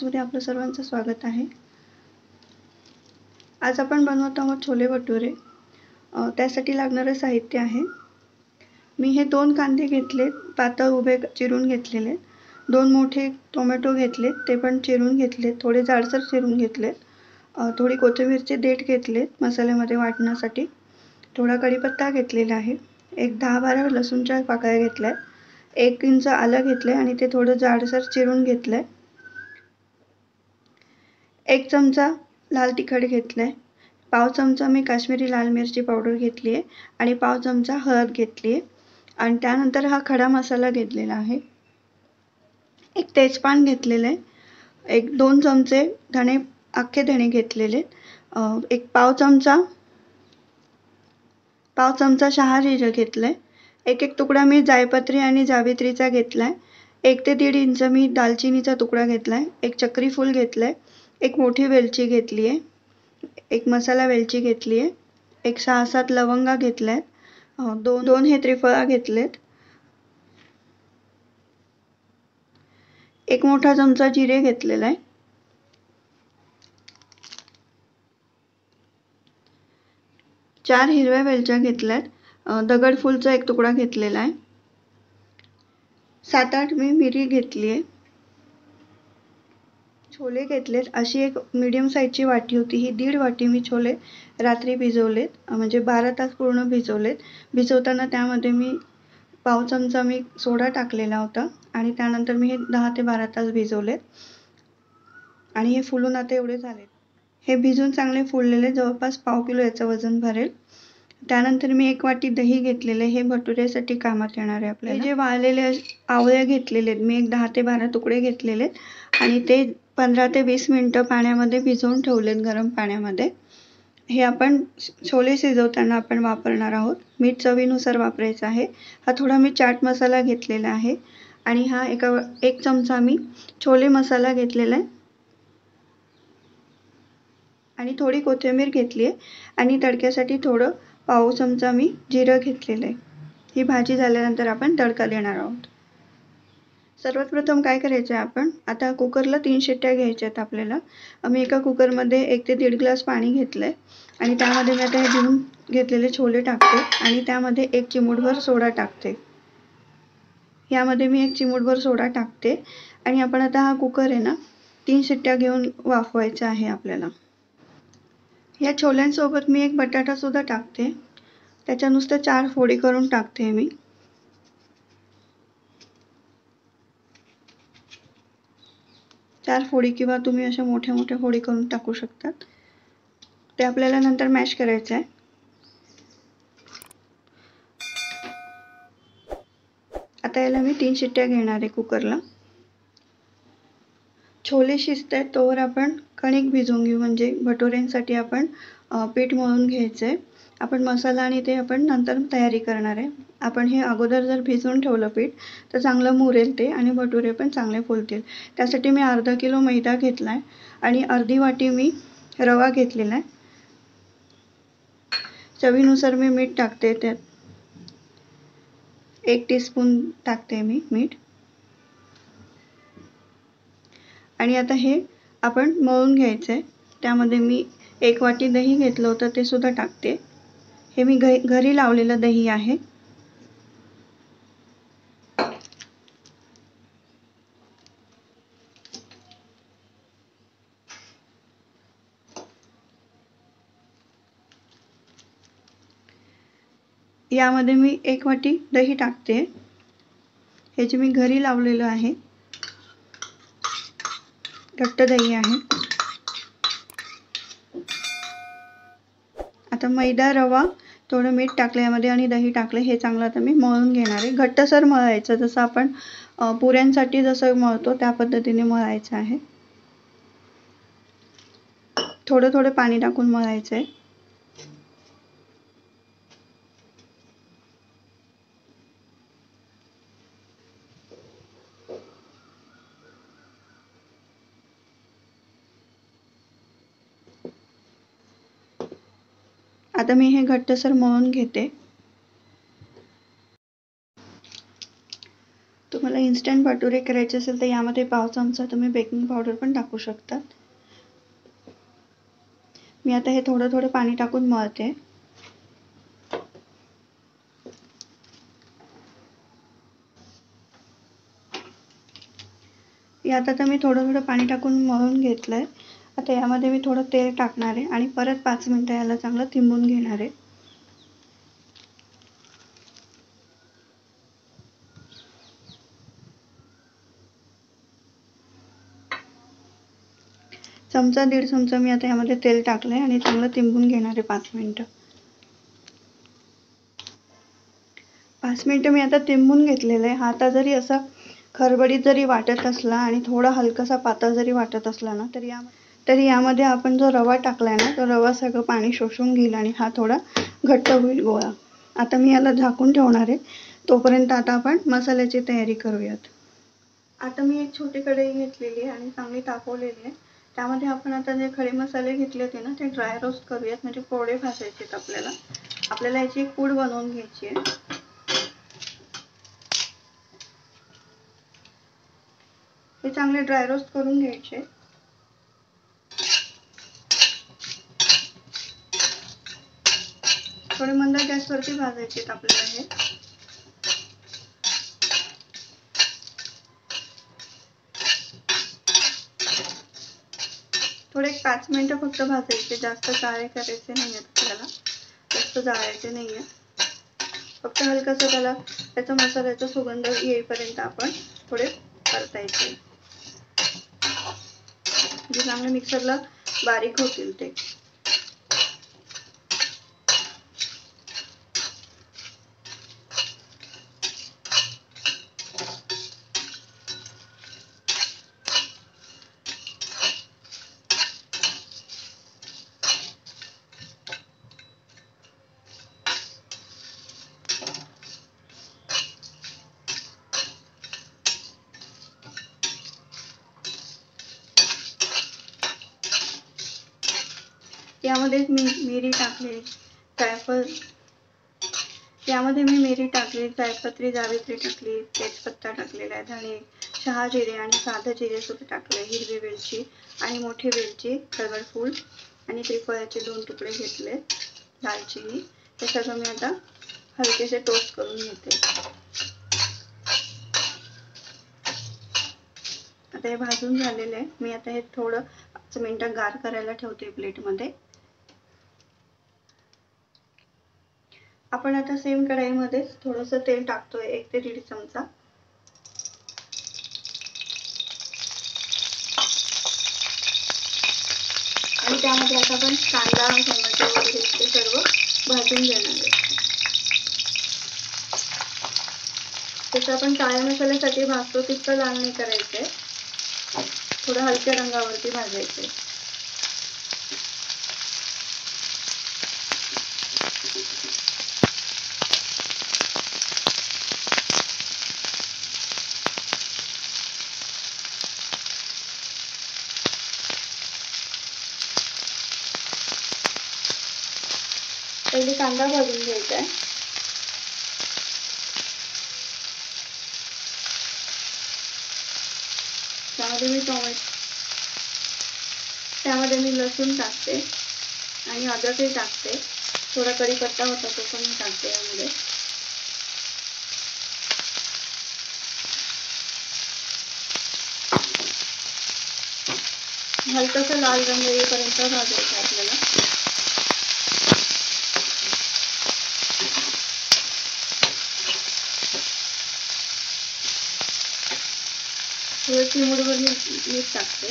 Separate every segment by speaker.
Speaker 1: ब्लॉग्समध्ये आपलं सर्वांचं स्वागत आहे। आज आपण बनवत आहोत छोले भटुरे। त्यासाठी लागणारे साहित्य आहे, मी हे 2 कांदे घेतले, पातळ उभे चिरून घेतलेले, 2 मोठे टोमॅटो घेतले, ते पण चिरून घेतले, थोडे जाडसर चिरून घेतले, थोडी कोथिंबीरचे देठ घेतले मसाल्यामध्ये वाटण्यासाठी, थोडा कढीपत्ता घेतलेला आहे, एक 10-12 लसूणच्या पाकळ्या घेतल्या, 1 इंच आलं घेतले आणि ते थोडं जाडसर चिरून घेतलंय, 1 चमचा लाल तिखट घेतलंय, पाव चमचा मी काश्मीरी लाल मिरची पावडर घेतली आहे आणि पाव चमचा हळद घेतली आहे आणि त्यानंतर हा खडा मसाला घेतलेला आहे, एक तेजपान घेतलेले आहे, एक 2 चमचे धणे अख्खे धणे घेतलेले, एक पाव चमचा शहा जिरं घेतलंय, एक तुकडा मी जायपत्री आणि जावित्रीचा घेतलाय, 1 ते 1.5 इंच मी दालचिनीचा तुकडा घेतलाय, एक चक्री फूल घेतलंय, एक मोठी वेलची घेतली आहे, एक मसाला वेलची घेतली आहे, एक 6-7 लवंगा घेतल्यात, दोन हे त्रिफळा घेतलेत, एक मोठा चमचा जिरे घेतलेला आहे, 4 हिरव्या वेलच्या घेतल्यात, दगडफूलचा एक तुकडा घेतलेला आहे, 7-8 मी मिरी घेतली आहे, छोले घेतलेत, अशी एक मीडियम साईजची वाटी होती, ही 1.5 वाटी मी छोले रात्री भिजवलेत, म्हणजे 12 तास पूर्ण भिजवलेत। भिजवताना त्यामध्ये मी पाव चमचा मी सोडा टाकलेला होता आणि त्यानंतर मी हे 10 ते 12 तास भिजवलेत आणि हे फुलून आता एवढे झालेत। हे भिजून चांगले फुललेले, जवळपास पाव किलो याचं वजन भरेल। त्यानंतर मी 1 वाटी दही घेतलेले, हे भटुऱ्यासाठी कामात येणार आहे आपल्याला। जे वाळलेले आवळे घेतलेले, मी एक 10 ते 12 तुकडे घेतलेले आणि ते 15 ते 20 मिनिटं पाण्यामध्ये भिजवून ठेवलेत, गरम पाण्यामध्ये। हे आपण छोले शिजवताना आपण वापरणार आहोत, मीठ चवीनुसार वापरायचं आहे। हा थोडा मी चाट मसाला घेतलेला आहे आणि हा 1 चमचा मी छोले मसाला घेतलेला आहे आणि थोडी कोथिंबीर घेतली आहे आणि तडक्यासाठी थोडं पाव चमचा मी जिरं घेतलेलं आहे। ही भाजी झाल्यानंतर आपण तडका देणार आहोत। सर्वात प्रथम काय करायचं आहे, आपण आता कुकरला 3 शिट्ट्या घ्यायच्या आहेत आपल्याला। मी एका कुकरमध्ये 1 ते 1.5 ग्लास पाणी घेतलंय आणि त्यामध्ये मी आता हे धुवून घेतलेले छोले टाकते आणि त्यामध्ये 1 चिमूटभर सोडा टाकते। यामध्ये मी 1 चिमूटभर सोडा टाकते आणि आपण आता हा कुकर आहे ना 3 शिट्ट्या घेऊन वाफवायचा आहे आपल्याला। या छोल्यांसोबत मी 1 बटाटा सुद्धा टाकते, त्याच्या नुसतं 4 फोडी करून टाकते मी। चार फोडी किंवा तुम्ही अशा मोठ्या फोडी करून टाकू शकतात, ते आपल्याला नंतर मॅश करायचं आहे। आता याला मी 3 शिट्ट्या घेणार आहे कुकरला। छोले शिजतायत तोवर आपण कणिक भिजवून घेऊ, म्हणजे भटुऱ्यांसाठी आपण पीठ मळून घ्यायचंय। आपण मसाला आणि ते आपण नंतर तयारी करणार आहे। आपण हे अगोदर जर भिजवून ठेवलं पीठ तर चांगलं मुरेल ते आणि भटुरे पण चांगले फुलतील। त्यासाठी मी अर्धा किलो मैदा घेतलाय आणि अर्धी वाटी मी रवा घेतलेला आहे। चवीनुसार मी मीठ टाकते, त्यात 1 टीस्पून टाकते मी मीठ आणि आता हे आपण मळून घ्यायचंय। त्यामध्ये मी 1 वाटी दही घेतलं होतं, ते सुद्धा टाकते। हे मी घरी लावलेलं दही आहे। यामध्ये मी 1 वाटी दही टाकते, हे जे मी घरी लावलेलं आहे, घट्ट दही आहे। आता मैदा, रवा, थोडं मीठ टाकलं यामध्ये आणि दही टाकलं, हे चांगलं आता मी मळून घेणार आहे। घट्टसर मळायचं, जसं आपण पुऱ्यांसाठी जसं मळतो त्या पद्धतीने मळायचं आहे। थोडं पाणी टाकून मळायचं आहे। आता मी हे घट्टसर मळून घेते। तुम्हाला इन्स्टंट भटुरे करायचे असेल तर यामध्ये पाव चमचा तुम्ही बेकिंग पावडर पण टाकू शकता. मी आता हे थोडं थोडं पाणी टाकून मळते. यात आता मी थोडं थोडं पाणी टाकून मळून घेतलंय. आता यामध्ये मी थोडं तेल टाकणार आहे आणि परत 5 मिनिटं याला चांगलं तिंबून घेणार आहे. चमचा दीड चमचा मी आता यामध्ये तेल टाकलंय आणि चांगलं तिंबून घेणार आहे 5 मिनिटं. 5 मिनिटं मी आता तिंबून घेतलेलं आहे. हा आता जरी असा खरबडीत जरी वाटत असला आणि थोडा हलकासा पातळ जरी वाटत असला ना तरी यामध्ये आपण जो रवा टाकलाय ना तो रवा सगळं पाणी शोषून घेईल आणि हा थोडा घट्ट होईल गोळा. आता मी याला झाकून ठेवणार आहे. तोपर्यंत आता आपण मसाल्याची तयारी करूयात. आता मी एक छोटी कढई घेतलेली आहे आणि चांगली तापवलेली आहे. त्यामध्ये आपण आता जे खडे मसाले घेतले होते ना ते ड्राय रोस्ट करूयात, म्हणजे कोरडे भाजायचे आहेत आपल्याला. आपल्याला याची एक पूड बनवून घ्यायची आहे. हे चांगले ड्राय रोस्ट करून घ्यायचे. थोडे मंद गॅसवरती भाजायचे आहेत आपल्याला हे. थोडे 5 मिनिटं फक्त भाजायचे, जास्त काळे करायचे नाहीयेत आपल्याला, जास्त जाळायचे नाहीये. फक्त हलकासा त्याचा मसाल्याचा सुगंध येईपर्यंत आपण थोडे परतायचे, म्हणजे चांगले मिक्सरला बारीक होतील ते. यामध्ये मिरी टाकली, यामध्ये मी मिरी टाकली, जायपत्री, जावित्री टाकली, तेजपत्ता टाकलेला आहे, धणे, शहा जिरे आणि साधे जिरे सुद्धा टाकले, हिरवी वेलची आणि मोठी वेलची, दगडफूल आणि त्रिफळाचे 2 तुकडे घेतले, दालचिनी. हे सगळं मी आता हलकेसे टोस्ट करून घेते. आता हे भाजून झालेले आहे. मी आता हे थोडं 5 मिनिटं गार करायला ठेवते प्लेटमध्ये. आपण आता सेम कढईमध्ये थोडंसं तेल टाकतोय, 1 ते 1.5 चमचा. आणि त्यामध्ये आता आपण कांदा, टोमॅटो वगैरे ते सर्व भाजून घेणार आहे. जसं आपण काळ्या मसाल्यासाठी भाजतो तितकं लाल नाही करायचंय, थोडं हलक्या रंगावरती भाजायचंय. पहिले कांदा भाजून घ्यायचा आहे. त्यामध्ये मी लसूण टाकते आणि अद्रकही टाकते. थोडा कढीपत्ता होता तो पण मी टाकते यामध्ये. हलकासा लाल रंग येईपर्यंत भाजायचा आपल्याला. थोडं चिमूटभर मीठ टाकते.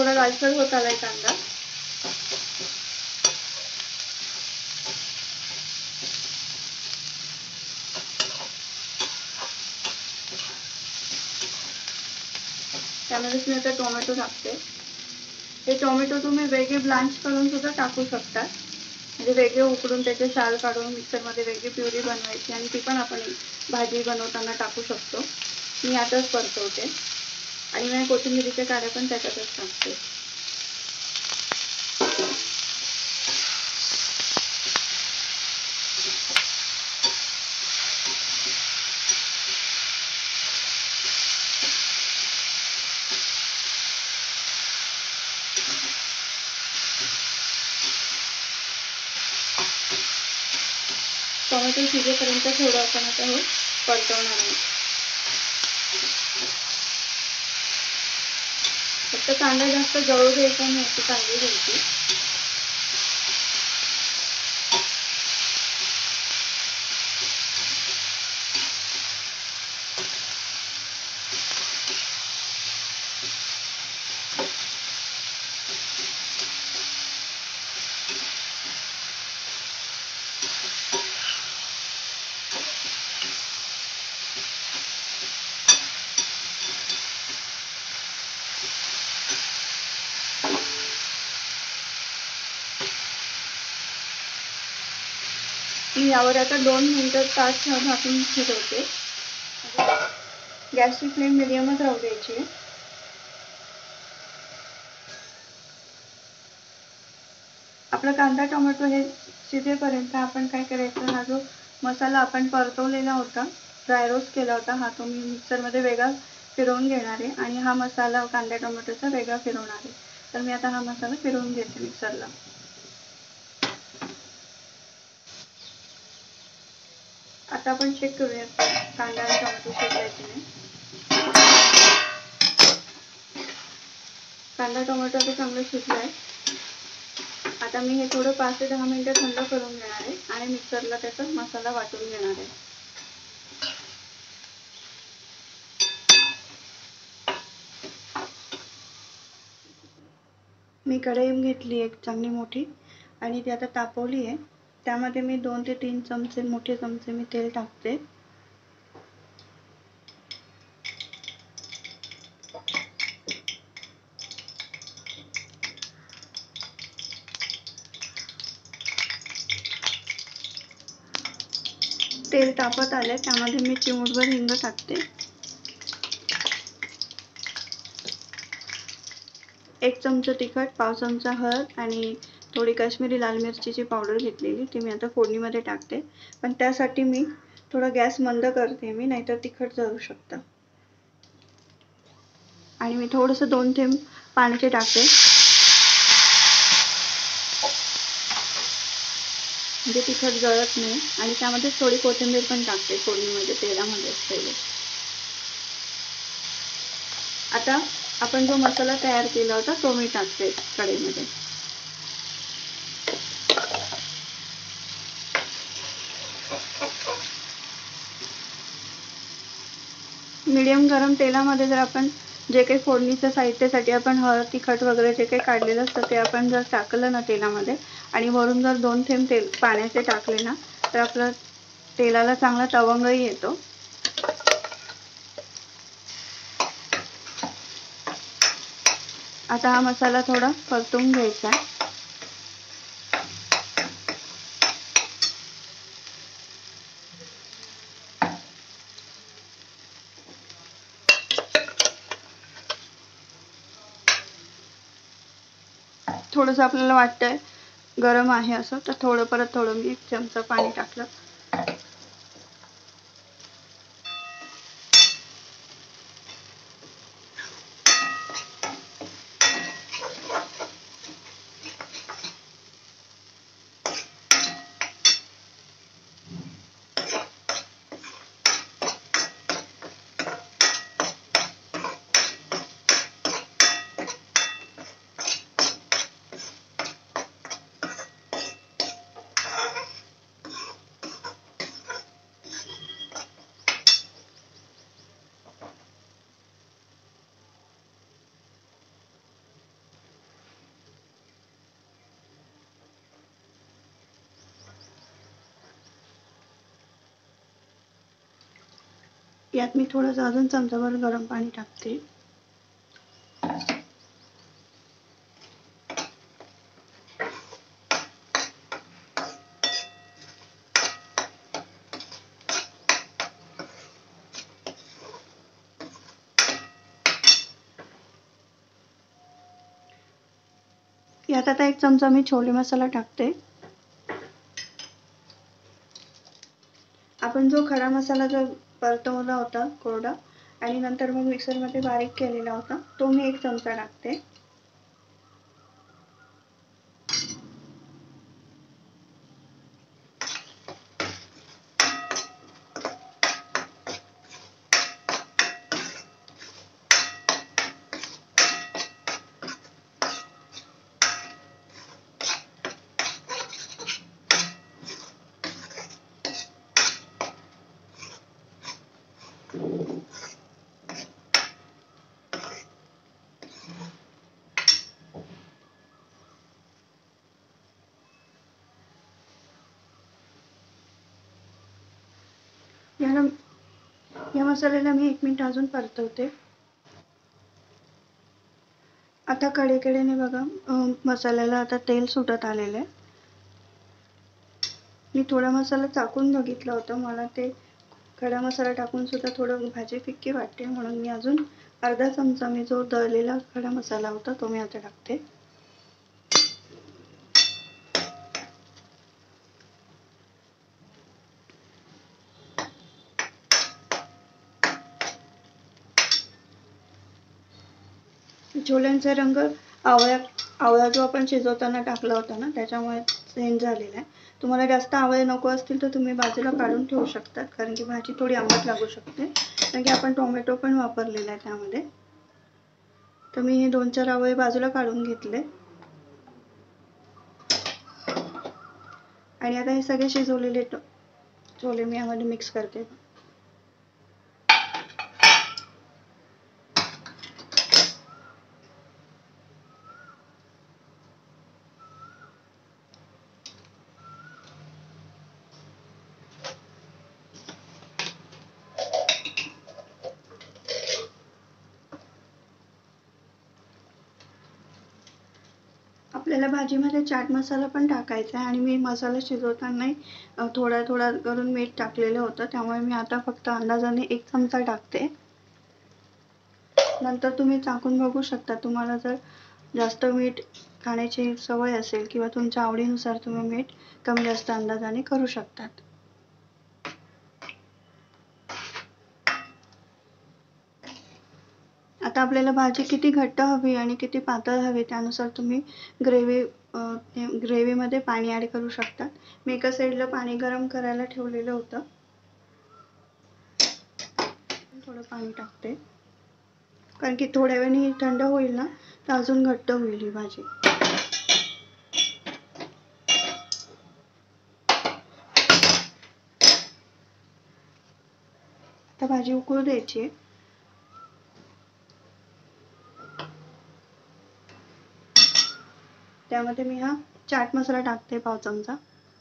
Speaker 1: थोडा लालसर होत आलाय कांदा. त्यामध्येच मी आता टोमॅटो टाकते. हे टोमॅटो तुम्ही वेगळे ब्लांच करून सुद्धा टाकू शकता, म्हणजे वेगळे उकडून त्याचे साल काढून मिक्सरमध्ये वेगळी प्युरी बनवायची आणि ती पण आपण भाजी बनवताना टाकू शकतो. मी आताच परतवते आणि मी कोथिंबीरीच्या काड्या पण त्याच्यातच टाकते. टोमॅटो शिजेपर्यंत थोडं आपण आता हे परतवणार आहे. फक्त कांदा जास्त जळू द्यायचा नाही, ती काळजी घ्यायची. मी यावर आता 2 मिनिटं तास झाकून शिजवते. गॅसची फ्लेम मिडियमच राहू द्यायची आहे. आपला कांदा टोमॅटो हे शिजेपर्यंत आपण काय करायचं, हा जो मसाला आपण परतवलेला होता, ड्राय रोस्ट केला होता, हा तो मी मिक्सरमध्ये वेगळा फिरवून घेणार आहे आणि हा मसाला कांदा टोमॅटोचा वेगळा फिरवणार आहे. तर मी आता हा मसाला फिरवून घेते मिक्सरला. आता आपण चेक करूया कांदा आणि टोमॅटो शिजलाय की नाही. कांदा टोमॅटो आता चांगलं शिजलाय. आता मी हे थोडं 5 ते 10 मिनिटं थंड करून घेणार आहे आणि मिक्सरला त्याचा मसाला वाटून घेणार आहे. मी कढई घेतली एक चांगली मोठी आणि ती आता तापवली आहे. त्यामध्ये मी 2 ते 3 चमचे मोठे चमचे मी तेल टाकते. तेल तापत आले, त्यामध्ये मी चिमूटभर हिंग टाकते. 1 चमचा तिखट, पाव चमचा हळद आणि थोडी काश्मीरी लाल मिरचीची पावडर घेतलेली, ती मी आता फोडणीमध्ये टाकते. पण त्यासाठी मी थोडा गॅस मंद करते, नाहीतर तिखट जळू शकतं. आणि मी थोडंसं 2 थेंब पाण्याचे टाकते, म्हणजे तिखट जळत नाही. आणि त्यामध्ये थोडी कोथिंबीर पण टाकते फोडणीमध्ये, तेलामध्ये पहिले. आता आपण जो मसाला तयार केला होता तो मी टाकते कढईमध्ये. मीडियम गरम तेलामध्ये जर आपण जे काही फोडणीच्या साहित्यासाठी आपण हळद तिखट वगैरे जे काही काढलेलं असतं ते आपण जर टाकलं ना तेलामध्ये आणि वरून जर 2 थेंब तेल पाण्याचे टाकले ना, तर आपलं तेलाला चांगला तवंगही येतो. आता हा मसाला थोडा परतून घ्यायचा. थोडंसं आपल्याला वाटतंय गरम आहे असं, तर थोडं मी 1 चमचा पाणी टाकलं. यात मी थोडंसं अजून चमचाभर गरम पाणी टाकते. यात आता 1 चमचा मी छोले मसाला टाकते. आपण जो खडा मसाला जो परतवला होता कोरडा आणि नंतर मग मिक्सरमध्ये बारीक केलेला होता तो मी 1 चमचा टाकते. या मसाल्याला मी 1 मिनिट अजून परतवते. आता कडेकडेने बघा मसाल्याला आता तेल सुटत आलेलं आहे. मी थोडा मसाला चाकून बघितला होता, मला ते खडा मसाला टाकून सुद्धा थोडं भाजी फिक्की वाटते, म्हणून मी अजून अर्धा चमचा मी जो दळलेला खडा मसाला होता तो मी आता टाकते. छोल्यांचा रंग आवळा जो आपण शिजवताना टाकला होता ना त्याच्यामुळे चेंज झालेला आहे. तुम्हाला जास्त आवळे नको असतील तर तुम्ही बाजूला काढून ठेवू शकतात, कारण की भाजी थोडी आंबट लागू शकते, कारण की आपण टोमॅटो पण वापरलेला आहे त्यामध्ये. तर मी हे 2-4 आवळे बाजूला काढून घेतले आणि आता हे सगळे शिजवलेले छोले मी यामध्ये मिक्स करते. आपल्याला भाजीमध्ये चाट मसाला पण टाकायचा आहे आणि मी मसाला शिजवताना थोडा थोडा करून मीठ टाकलेलं होतं, त्यामुळे मी आता फक्त अंदाजाने 1 चमचा टाकते. नंतर तुम्ही चाखून बघू शकता. तुम्हाला जर जास्त मीठ खाण्याची सवय असेल किंवा तुमच्या आवडीनुसार तुम्ही मीठ कमी जास्त अंदाजाने करू शकतात. आता आपल्याला भाजी किती घट्ट हवी आणि किती पातळ हवी त्यानुसार तुम्ही ग्रेव्हीमध्ये पाणी ॲड करू शकता. मी एका साईडला पाणी गरम करायला ठेवलेलं होतं. थोडं पाणी टाकते, कारण की थोड्या वेळाने थंड होईल ना तर अजून घट्ट होईल ही भाजी. आता भाजी उकळू द्यायची. त्यामध्ये मी हा चाट मसाला टाकते 1/2 चमचा.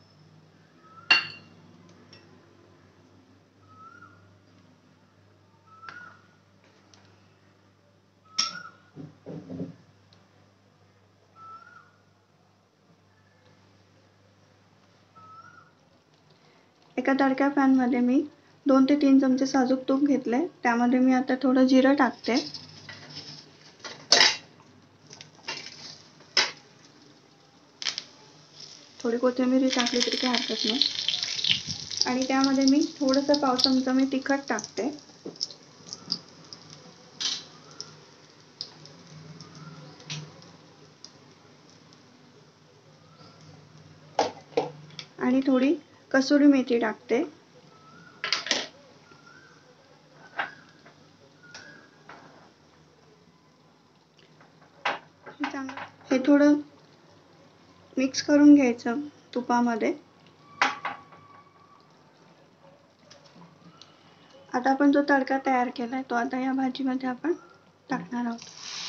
Speaker 1: एका तडक्या पॅनमध्ये मी 2 ते 3 चमचे साजूक तूप घेतले. त्यामध्ये मी आता थोडं जिरं टाकते. थोडी कोथिंबीर टाकली तरी काही हरकत नाही. आणि त्यामध्ये मी थोडंसं 1/2 चमचा मी तिखट टाकते. आणि थोडी कसुरी मेथी टाकते. हे थोडं मिक्स करून घ्यायचं तुपामध्ये. आता आपण जो तडका तयार केलाय तो आता या भाजीमध्ये आपण टाकणार आहोत.